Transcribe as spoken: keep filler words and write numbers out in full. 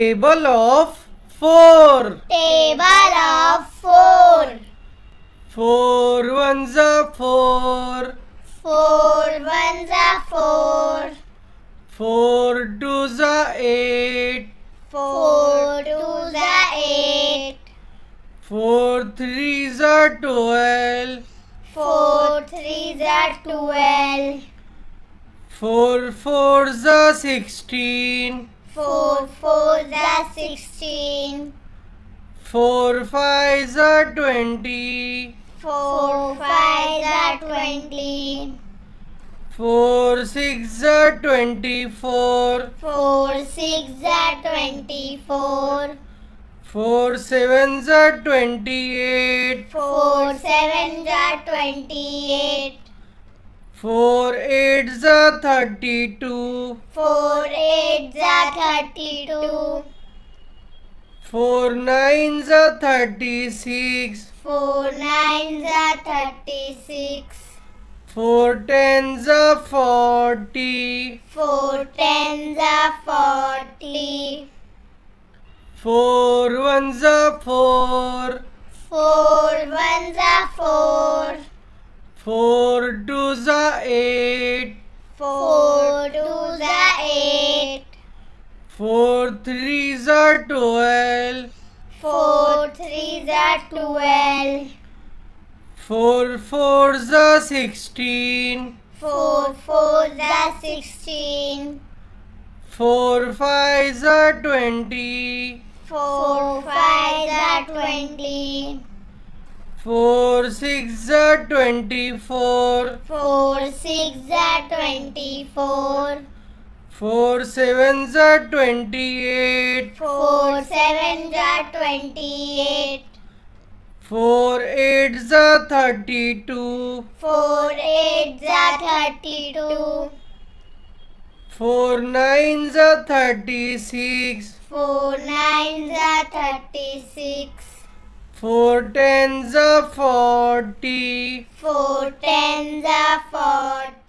Table of four. Table of four. Four ones are four. Four ones are four. Four twos are eight. Four twos are eight. Four threes are twelve. Four threes are twelve. Four fours are sixteen. Four fours are sixteen. Four fives are twenty. Four fives are twenty. Four sixes are twenty-four. Four sixes are twenty-four. Four sevens are twenty-eight. Four sevens are twenty-eight. Four eights are thirty-two. Four eights are thirty-two. Four nines are thirty-six. Four nines are thirty-six. Four tens are forty. Four tens are forty. Four ones are four. Four ones are four. Four twos are eight. Four twos are eight. Four threes are twelve. Four threes are twelve. Four fours are sixteen. Four fours are sixteen. Four fives are twenty. Four fives are twenty. Four sixes are twenty-four. Four sixes are twenty-four. Four sevens are twenty-eight. Four sevens are twenty-eight. Four eights are thirty-two. Four eights are thirty-two. Four nines are thirty-six. Four nines are thirty-six. Four tens are forty. Four tens are forty.